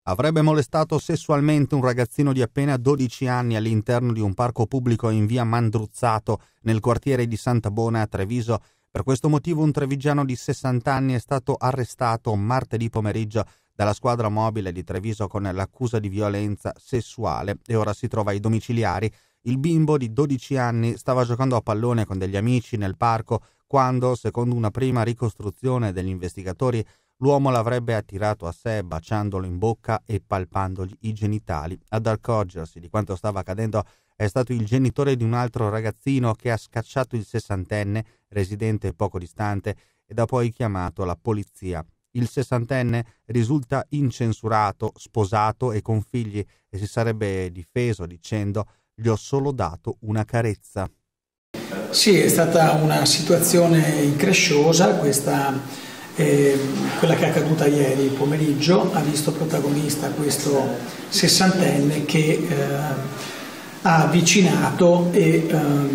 Avrebbe molestato sessualmente un ragazzino di appena 12 anni all'interno di un parco pubblico in via Mandruzzato, nel quartiere di Santa Bona a Treviso. Per questo motivo un trevigiano di 60 anni è stato arrestato martedì pomeriggio dalla squadra mobile di Treviso con l'accusa di violenza sessuale e ora si trova ai domiciliari. Il bimbo di 12 anni stava giocando a pallone con degli amici nel parco quando, secondo una prima ricostruzione degli investigatori, l'uomo l'avrebbe attirato a sé baciandolo in bocca e palpandogli i genitali. Ad accorgersi di quanto stava accadendo è stato il genitore di un altro ragazzino che ha scacciato il sessantenne, residente poco distante, ed ha poi chiamato la polizia. Il sessantenne risulta incensurato, sposato e con figli e si sarebbe difeso dicendo: «Gli ho solo dato una carezza». Sì, è stata una situazione incresciosa questa. Quella che è accaduta ieri pomeriggio ha visto protagonista questo sessantenne che ha avvicinato e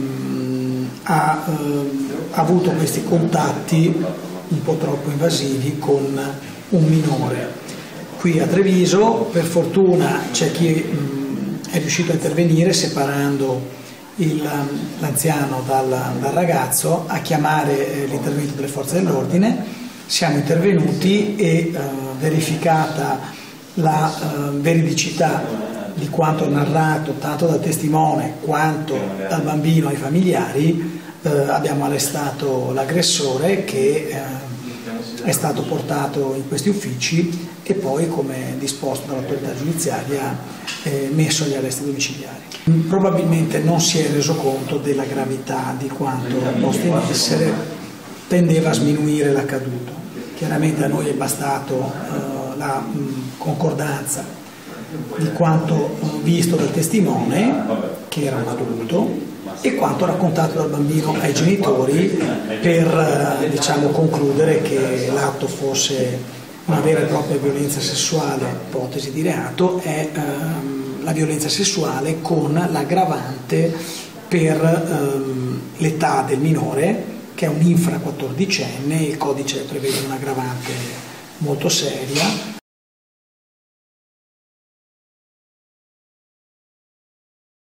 ha avuto questi contatti un po' troppo invasivi con un minore. Qui a Treviso per fortuna c'è chi è riuscito a intervenire separando l'anziano dal ragazzo, a chiamare l'intervento delle forze dell'ordine. Siamo intervenuti e verificata la veridicità di quanto narrato tanto dal testimone quanto dal bambino ai familiari, abbiamo arrestato l'aggressore che è stato portato in questi uffici e poi, come disposto dall'autorità giudiziaria, messo agli arresti domiciliari. Probabilmente non si è reso conto della gravità di quanto posto in essere, tendeva a sminuire l'accaduto. Chiaramente a noi è bastato la concordanza di quanto visto dal testimone, che era un adulto, e quanto raccontato dal bambino ai genitori per concludere che l'atto fosse una vera e propria violenza sessuale. Ipotesi di reato è la violenza sessuale con l'aggravante per l'età del minore, che è un infra 14enne, il codice prevede un'aggravante molto seria,